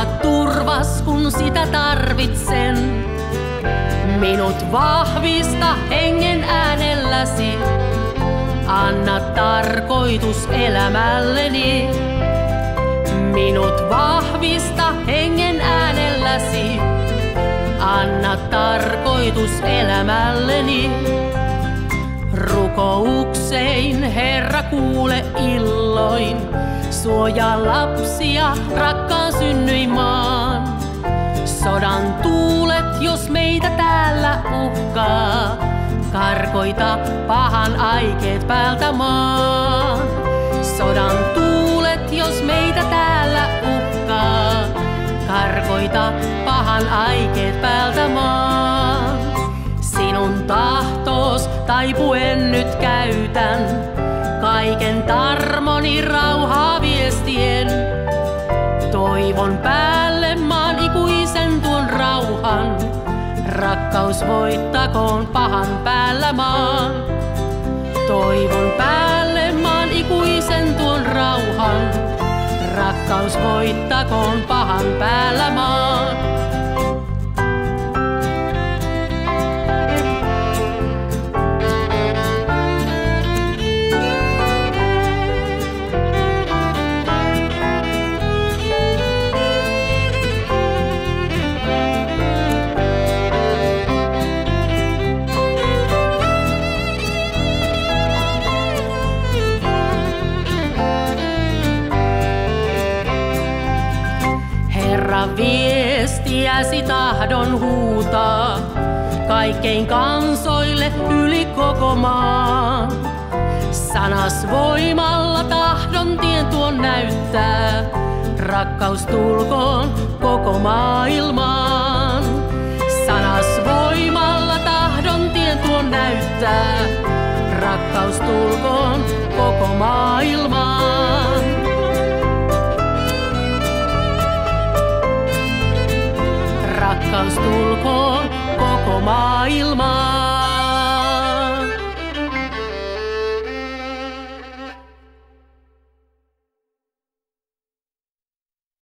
Anna turvas, kun sitä tarvitsen. Minut vahvista hengen äänelläsi. Anna tarkoitus elämälleni. Minut vahvista hengen äänelläsi. Anna tarkoitus elämälleni. Rukouksein, Herra, kuule illoin. Suojaa lapsia rakkaan synnyinmaan. Sodan tuulet, jos meitä täällä uhkaa. Karkoita pahan aikeet päältä maan. Sodan tuulet, jos meitä täällä uhkaa. Karkoita pahan aikeet päältä maan. Sinun tahtoos taipuen nyt käytän. Kaiken tarmoni rauhaa viestien. Toivon päälle maan ikuisen tuon rauhan. Rakkaus voittakoon pahan päällä maan. Toivon päälle maan ikuisen tuon rauhan. Rakkaus voittakoon pahan päällä maan. Viestiäsi tahdon huutaa kaikkein kansoille yli koko maan. Sanas voimalla tahdon tien tuon näyttää. Rakkaus tulkoon koko maailmaan. Sanas voimalla tahdon tien tuon näyttää. Rakkaus tulkoon koko maailmaan. Rakkaus tulkoon koko maailmaan.